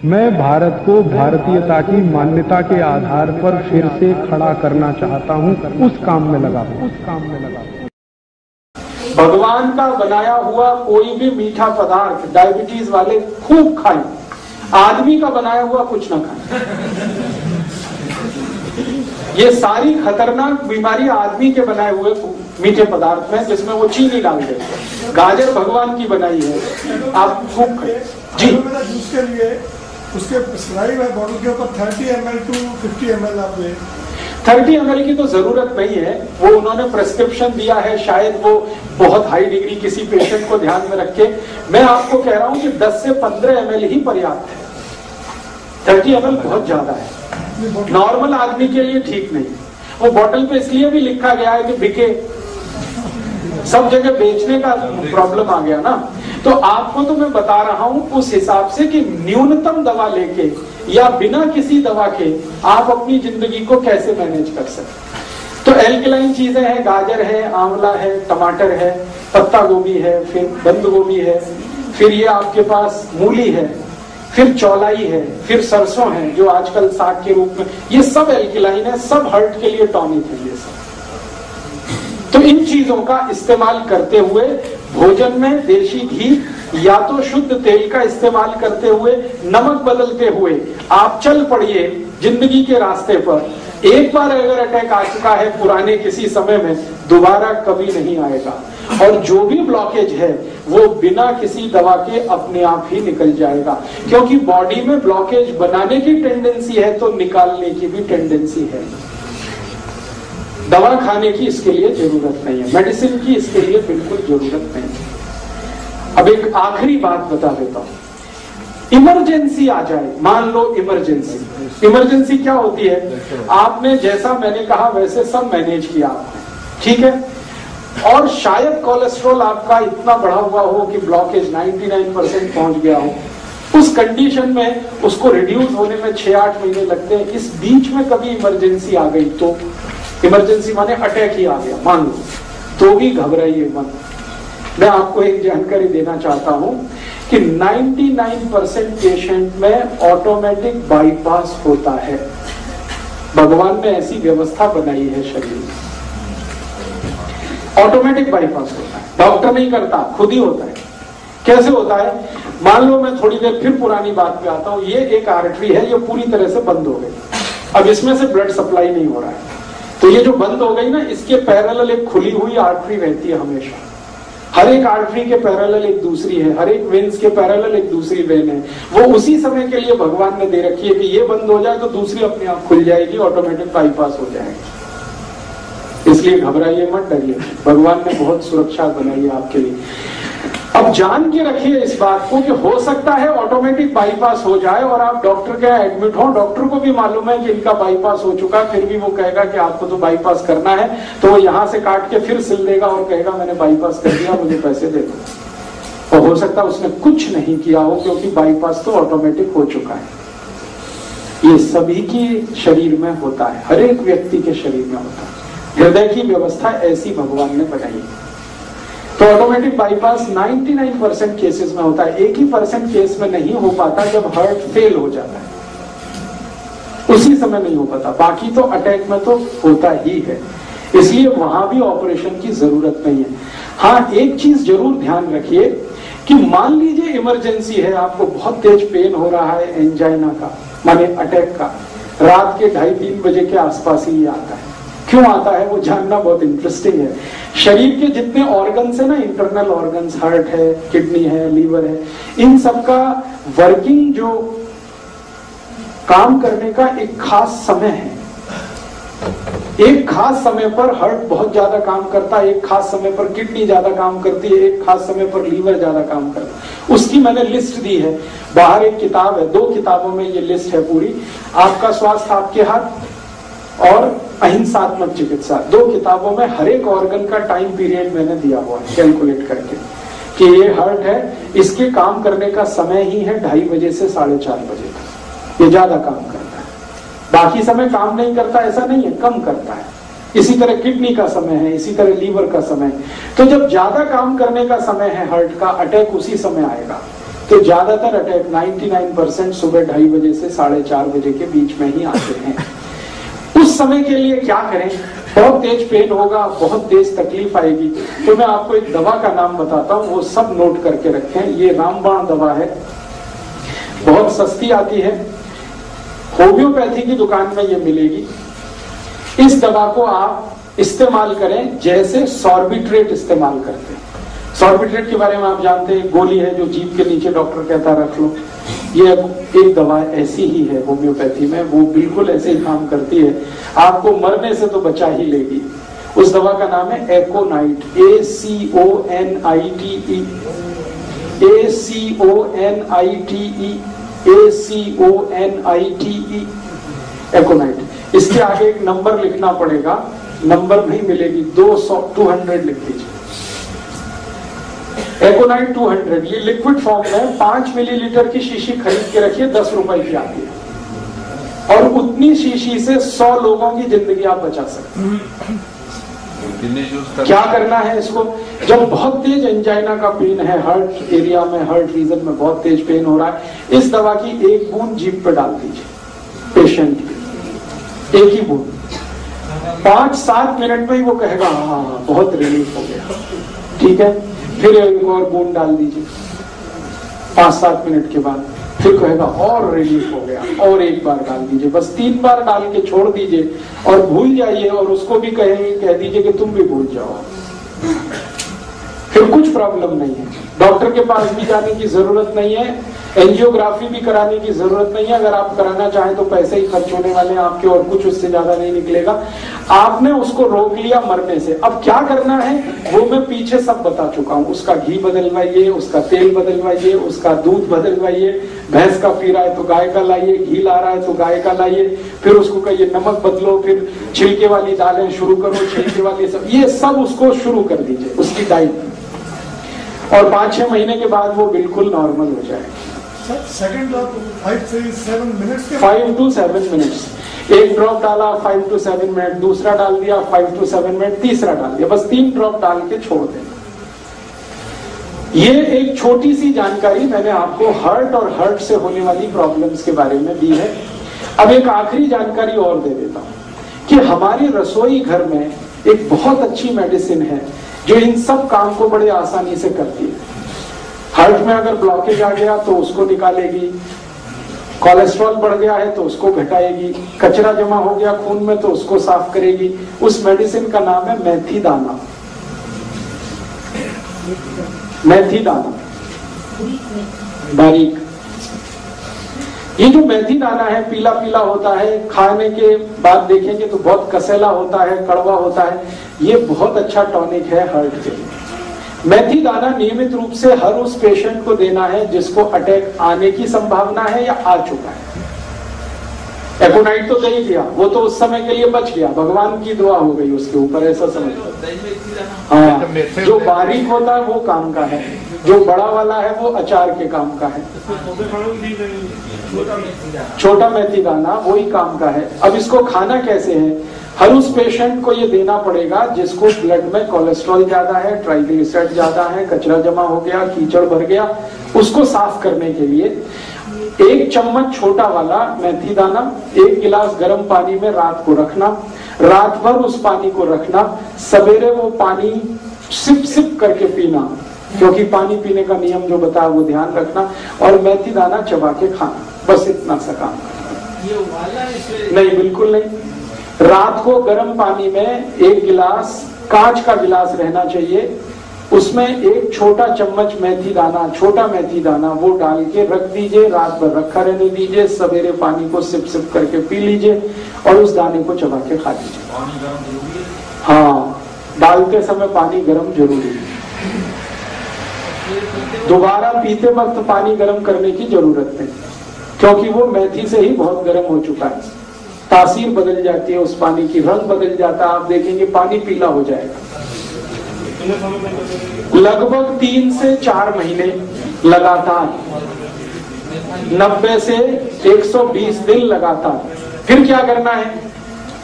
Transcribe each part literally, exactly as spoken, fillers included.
मैं भारत को भारतीयता की मान्यता के आधार पर फिर से खड़ा करना चाहता हूं, उस काम में लगा हूं, उस काम में लगा हूं। भगवान का बनाया हुआ कोई भी मीठा पदार्थ डायबिटीज वाले खूब खाएं, आदमी का बनाया हुआ कुछ ना खाएं। ये सारी खतरनाक बीमारी आदमी के बनाए हुए मीठे पदार्थ में, जिसमें वो चीनी डाल देते। गाजर भगवान की बनाई है, आप खूब खाएं जी। उसके लिए उसके प्रिस्क्राइब है बॉटल के ऊपर thirty M L two fifty M L आप ले। थर्टी एम एल की तो जरूरत नहीं है, वो उन्होंने प्रिस्क्रिप्शन दिया है, शायद वो बहुत हाई डिग्री किसी पेशेंट को ध्यान में रख के। मैं आपको कह रहा हूं कि दस से पंद्रह एम एल ही पर्याप्त है। थर्टी एम एल बहुत ज्यादा है, नॉर्मल आदमी के लिए ठीक नहीं। वो बोतल पे इसलिए भी लिखा गया है कि बिके, सब जगह बेचने का प्रॉब्लम आ गया ना। तो आपको तो मैं बता रहा हूं उस हिसाब से कि न्यूनतम दवा लेके या बिना किसी दवा के आप अपनी जिंदगी को कैसे मैनेज कर सकते। तो एल्कलाइन चीजें हैं, गाजर है, आंवला है, टमाटर है, पत्ता गोभी है, फिर बंद गोभी है, फिर ये आपके पास मूली है, फिर चौलाई है, फिर सरसों है जो आजकल साग के रूप में, ये सब एल्कलाइन है, सब हार्ट के लिए टॉनिक है ये सब। तो इन चीजों का इस्तेमाल करते हुए भोजन में देशी घी या तो शुद्ध तेल का इस्तेमाल करते हुए, नमक बदलते हुए आप चल पड़िए जिंदगी के रास्ते पर। एक बार अगर अटैक आ चुका है पुराने किसी समय में, दोबारा कभी नहीं आएगा। और जो भी ब्लॉकेज है वो बिना किसी दवा के अपने आप ही निकल जाएगा, क्योंकि बॉडी में ब्लॉकेज बनाने की टेंडेंसी है तो निकालने की भी टेंडेंसी है। दवा खाने की इसके लिए जरूरत नहीं है, मेडिसिन की इसके लिए बिल्कुल जरूरत नहीं है। अब एक आखिरी बात बता देता हूं। इमरजेंसी आ जाए, मान लो इमरजेंसी। इमरजेंसी क्या होती है? आपने जैसा मैंने कहा वैसे सब मैनेज किया आपने, ठीक है, और शायद कोलेस्ट्रॉल आपका इतना बढ़ा हुआ हो कि ब्लॉकेज निन्यानवे परसेंट पहुंच गया हो। उस कंडीशन में उसको रिड्यूस होने में छह आठ महीने लगते हैं। इस बीच में कभी इमरजेंसी आ गई तो, इमरजेंसी माने अटैक ही आ गया मान लो, तो भी घबराइए मत। मैं आपको एक जानकारी देना चाहता हूं कि निन्यानवे परसेंट पेशेंट में ऑटोमेटिक बाईपास होता है। भगवान ने ऐसी व्यवस्था बनाई है शरीर में, ऑटोमेटिक बाईपास होता है। डॉक्टर नहीं करता, खुद ही होता है। कैसे होता है? मान लो मैं थोड़ी देर फिर पुरानी बात पे आता हूं। ये एक आर्टरी है, ये पूरी तरह से बंद हो गई, अब इसमें से ब्लड सप्लाई नहीं हो रहा है। तो ये जो बंद हो गई ना, इसके पैरेलल एक खुली हुई आर्टरी रहती है हमेशा। हर एक आर्टरी के पैरेलल एक दूसरी है, हर एक वेन्स के पैरेलल एक दूसरी वेन है। वो उसी समय के लिए भगवान ने दे रखी है कि ये बंद हो जाए तो दूसरी अपने आप खुल जाएगी, ऑटोमेटिक बाईपास हो जाएगी। इसलिए घबराइए मत, डरिए, भगवान ने बहुत सुरक्षा बनाई है आपके लिए। अब जान के रखिए इस बात को कि हो सकता है ऑटोमेटिक बाईपास हो जाए और आप डॉक्टर के यहाँ एडमिट हो, डॉक्टर को भी मालूम है कि इनका बाईपास हो चुका है, फिर भी वो कहेगा कि आपको तो बाईपास करना है, तो वो यहाँ से काट के फिर सिल देगा और कहेगा मैंने बाईपास कर दिया, मुझे पैसे दे दो। और हो सकता है उसने कुछ नहीं किया हो, क्योंकि बाईपास तो ऑटोमेटिक हो चुका है। ये सभी की शरीर में होता है, हर एक व्यक्ति के शरीर में होता है। हृदय की व्यवस्था ऐसी भगवान ने बनाई है। तो ऑटोमेटिक बाईपास निन्यानवे परसेंट केसेस में होता है। एक ही परसेंट केस में नहीं हो पाता जब हार्ट फेल हो जाता है, उसी समय नहीं हो पाता। बाकी तो अटैक में तो होता ही है, इसलिए वहां भी ऑपरेशन की जरूरत नहीं है। हाँ, एक चीज जरूर ध्यान रखिए कि मान लीजिए इमरजेंसी है, आपको बहुत तेज पेन हो रहा है, एंजाइना का माने अटैक का, रात के ढाई तीन बजे के आसपास ही आता है। क्यों आता है वो जानना बहुत इंटरेस्टिंग है। शरीर के जितने ऑर्गन्स है ना, इंटरनल ऑर्गन्स, हार्ट है, किडनी है, लीवर है, इन सब का वर्किंग जो काम करने का एक खास समय है। एक खास समय पर हार्ट बहुत ज्यादा काम करता है, एक खास समय पर किडनी ज्यादा काम करती है, एक खास समय पर लीवर ज्यादा काम करता है। उसकी मैंने लिस्ट दी है, बाहर एक किताब है, दो किताबों में ये लिस्ट है पूरी। आपका स्वास्थ्य आपके हाथ और अहिंसात्मक चिकित्सा, दो किताबों में हर एक ऑर्गन का टाइम पीरियड मैंने दिया हुआ है कैलकुलेट करके कि ये हार्ट है, इसके काम करने का समय ही है ढाई बजे से साढ़े चार बजे तक, ये ज्यादा काम करता है। बाकी समय काम नहीं करता ऐसा नहीं है, कम करता है। इसी तरह किडनी का समय है, इसी तरह लीवर का समय है। तो जब ज्यादा काम करने का समय है हार्ट का, अटैक उसी समय आएगा। तो तो ज्यादातर अटैक निन्यानवे परसेंट सुबह ढाई बजे से साढ़े चार बजे के बीच में ही आते हैं। उस समय के लिए क्या करें? बहुत तेज पेन होगा, बहुत तेज तकलीफ आएगी, तो मैं आपको एक दवा का नाम बताता हूँ, वो सब नोट करके रखें। ये रामबाण दवा है, बहुत सस्ती आती है, होम्योपैथी की दुकान में ये मिलेगी। इस दवा को आप इस्तेमाल करें जैसे सॉर्बिट्रेट इस्तेमाल करते हैं। सॉर्बिट्रेट के बारे में आप जानते हैं, गोली है जो जीभ के नीचे डॉक्टर कहता है रख लो। ये एक दवा ऐसी ही है होम्योपैथी में, वो बिल्कुल ऐसे ही काम करती है, आपको मरने से तो बचा ही लेगी। उस दवा का नाम है aconite, A C O N I T E, A C O N I T E, A C O N I T E, aconite. इसके आगे एक नंबर लिखना पड़ेगा, नंबर नहीं मिलेगी, दो सौ टू हंड्रेड लिख दीजिए, एकोनाइट दो सौ। ये लिक्विड फॉर्म में पांच मिलीलीटर की शीशी खरीद के रखिए, दस रुपए की आती है, और उतनी शीशी से सौ लोगों की जिंदगी आप बचा सकते हैं। क्या करना है इसको? जब बहुत तेज एंजाइना का पेन है, हार्ट एरिया में, हार्ट रीजन में बहुत तेज पेन हो रहा है, इस दवा की एक बूंद जीभ पे डाल दीजिए पेशेंट की, एक ही बूंद। पांच सात मिनट में ही वो कहेगा हाँ बहुत रिलीफ हो गया, ठीक है। फिर एक और बूंद डाल दीजिए पांच सात मिनट के बाद, फिर कहेगा और रिलीफ हो गया, और एक बार डाल दीजिए, बस तीन बार डाल के छोड़ दीजिए और भूल जाइए, और उसको भी कहेंगे, कह दीजिए कि तुम भी भूल जाओ, फिर कुछ प्रॉब्लम नहीं है। डॉक्टर के पास भी जाने की जरूरत नहीं है, एंजियोग्राफी भी कराने की जरूरत नहीं है। अगर आप कराना चाहें तो पैसे ही खर्च होने वाले हैं आपके, और कुछ उससे ज्यादा नहीं निकलेगा। आपने उसको रोक लिया मरने से, अब क्या करना है वो मैं पीछे सब बता चुका हूं। उसका घी बदलवाइए, उसका तेल बदलवाइए, उसका दूध बदलवाइए, भैंस का पी रहा है तो गाय का लाइए, घी ला रहा है तो गाय का लाइए, फिर उसको कहिए नमक बदलो, फिर छिलके वाली दालें शुरू करो, छिलके वाली सब, ये सब उसको शुरू कर दीजिए उसकी डाइट, और पांच छह महीने के बाद वो बिल्कुल नॉर्मल हो जाएगा। सेकंड ड्रॉप फाइव से सेवन मिनट्स के फाइव टू सेवन मिनट्स, एक ड्रॉप डाला फाइव टू सेवन मिनट, दूसरा डाल दिया फाइव टू सेवन मिनट, तीसरा डाल दिया, बस तीन ड्रॉप डाल के छोड़ देना। ये एक छोटी सी जानकारी मैंने आपको हार्ट और हार्ट से होने वाली प्रॉब्लम्स के बारे में दी है। अब एक आखिरी जानकारी और दे देता हूं कि हमारी रसोई घर में एक बहुत अच्छी मेडिसिन है जो इन सब काम को बड़े आसानी से करती है। हार्ट में अगर ब्लॉकेज आ गया तो उसको निकालेगी, कोलेस्ट्रॉल बढ़ गया है तो उसको घटाएगी, कचरा जमा हो गया खून में तो उसको साफ करेगी। उस मेडिसिन का नाम है मेथी दाना। मेथी दाना बारीक, ये जो मेथी दाना है पीला पीला होता है, खाने के बाद देखेंगे तो बहुत कसेला होता है, कड़वा होता है। ये बहुत अच्छा टॉनिक है हार्ट के लिए। मेथी दाना नियमित रूप से हर उस पेशेंट को देना है जिसको अटैक आने की संभावना है या आ चुका है। एकोनाइट तो दे ही दिया, वो तो उस समय के लिए बच गया, भगवान की दुआ हो गई उसके ऊपर, ऐसा समझ लो। हाँ, जो बारीक होता है वो काम का है, जो बड़ा वाला है वो अचार के काम का है। छोटा मेथी दाना वही काम का है। अब इसको खाना कैसे है? हर उस पेशेंट को ये देना पड़ेगा जिसको ब्लड में कोलेस्ट्रॉल ज्यादा है, ट्राइग्लिसराइड ज्यादा है, कचरा जमा हो गया, कीचड़ भर गया, उसको साफ करने के लिए एक चम्मच छोटा वाला मेथी दाना एक गिलास गर्म पानी में रात को रखना, रात भर उस पानी को रखना, सवेरे वो पानी सिप सिप करके पीना, क्योंकि पानी पीने का नियम जो बताया वो ध्यान रखना, और मेथी दाना चबा के खाना, बस इतना सा काम करना। नहीं, बिल्कुल नहीं। रात को गर्म पानी में एक गिलास, कांच का गिलास रहना चाहिए, उसमें एक छोटा चम्मच मेथी दाना, छोटा मेथी दाना वो डाल के रख दीजिए, रात भर रखा रहने दीजिए, सवेरे पानी को सिप सिप करके पी लीजिए और उस दाने को चबा के खा लीजिए। हाँ, डालते समय पानी गर्म जरूरी है। दोबारा पीते वक्त पानी गर्म करने की जरूरत नहीं, क्योंकि वो मेथी से ही बहुत गर्म हो चुका है, तासीर बदल जाती है उस पानी की, रंग बदल जाता है, आप देखेंगे पानी पीला हो जाएगा। लगभग तीन से चार महीने लगातार, नब्बे से एक सौ बीस दिन लगातार। फिर क्या करना है?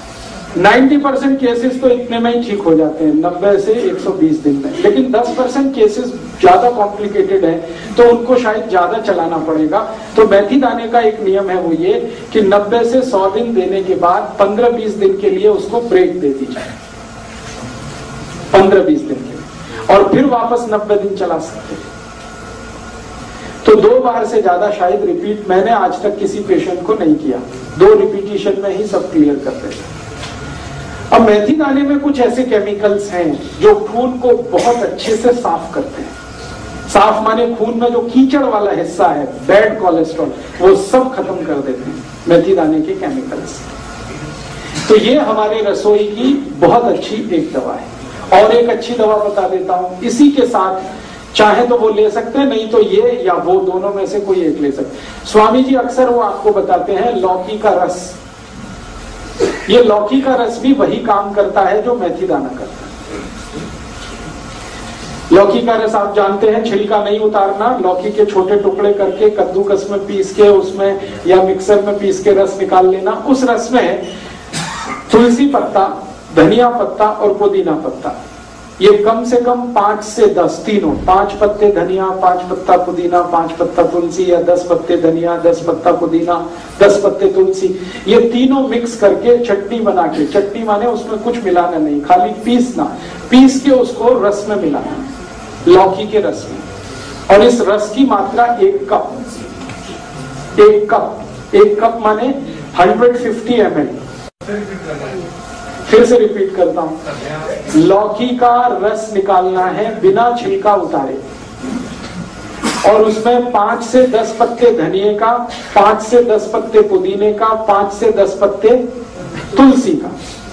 नब्बे परसेंट केसेस तो इतने में ही ठीक हो जाते हैं, नब्बे से एक सौ बीस दिन में। लेकिन दस परसेंट केसेस ज्यादा कॉम्प्लिकेटेड है तो उनको शायद ज्यादा चलाना पड़ेगा। तो मेथी दाने का एक नियम है, वो ये कि नब्बे से सौ दिन देने के बाद पंद्रह बीस दिन के लिए उसको ब्रेक दे दी जाए, पंद्रह बीस दिन के लिए, और फिर वापस नब्बे दिन चला सकते हैं। तो दो बार से ज्यादा शायद रिपीट मैंने आज तक किसी पेशेंट को नहीं किया, दो रिपीटिशन में ही सब क्लियर करते हैं। अब मेथी दाने में कुछ ऐसे केमिकल्स हैं जो खून को बहुत अच्छे से साफ करते हैं। साफ माने खून में जो कीचड़ वाला हिस्सा है, बैड कोलेस्ट्रॉल, वो सब खत्म कर देते हैं मेथी दाने के केमिकल्स। तो ये हमारे रसोई की बहुत अच्छी एक दवा है। और एक अच्छी दवा बता देता हूं, इसी के साथ चाहे तो वो ले सकते हैं, नहीं तो ये या वो दोनों में से कोई एक ले सकते। स्वामी जी अक्सर वो आपको बताते हैं लौकी का रस। ये लौकी का रस भी वही काम करता है जो मेथी दाना करता है। लौकी का रस आप जानते हैं, छिलका नहीं उतारना, लौकी के छोटे टुकड़े करके कद्दूकस में पीस के उसमें या मिक्सर में पीस के रस निकाल लेना। उस रस में तुलसी पत्ता, धनिया पत्ता और पुदीना पत्ता, ये कम से कम पांच से दस, तीनों, पांच पत्ते धनिया, पांच पत्ता पुदीना, पांच पत्ता तुलसी, या दस पत्ते धनिया, दस पत्ता पुदीना, दस पत्ते तुलसी, ये तीनों मिक्स करके चटनी बना के, चटनी माने उसमें कुछ मिलाना नहीं, खाली पीसना, पीस के उसको रस में मिलाना, लौकी के रस में। और इस रस की मात्रा एक कप, एक कप, एक कप माने एक सौ पचास एम एल। फिर से रिपीट करता हूं, लौकी का रस निकालना है बिना छिलका उतारे, और उसमें पांच से दस पत्ते धनिए का, पांच से दस पत्ते पुदीने का, पांच से दस पत्ते तुलसी का,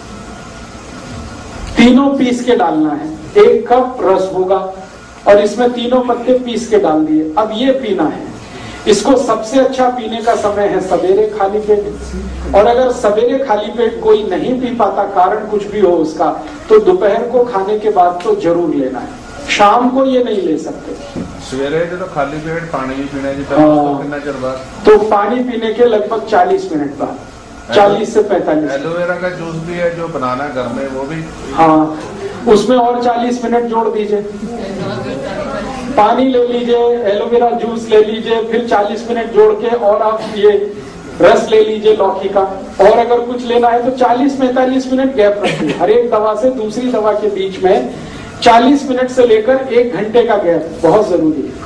तीनों पीस के डालना है। एक कप रस होगा और इसमें तीनों पत्ते पीस के डाल दिए। अब ये पीना है। इसको सबसे अच्छा पीने का समय है सवेरे खाली पेट, और अगर सवेरे खाली पेट कोई नहीं पी पाता, कारण कुछ भी हो उसका, तो दोपहर को खाने के बाद तो जरूर लेना है। शाम को ये नहीं ले सकते। सवेरे तो खाली पेट पानी भी पीना जी, कितना चਿਰ बाद? तो पानी पीने के लगभग चालीस मिनट बाद, चालीस से पैंतालीस। एलोवेरा का जूस भी है जो बनाना घर में, वो भी, हाँ, उसमें और चालीस मिनट जोड़ दीजिए। पानी ले लीजिए, एलोवेरा जूस ले लीजिए, फिर चालीस मिनट जोड़ के और आप ये रस ले लीजिए लौकी का, और अगर कुछ लेना है तो चालीस पैंतालीस मिनट गैप रखिए। हर एक दवा से दूसरी दवा के बीच में चालीस मिनट से लेकर एक घंटे का गैप बहुत जरूरी है।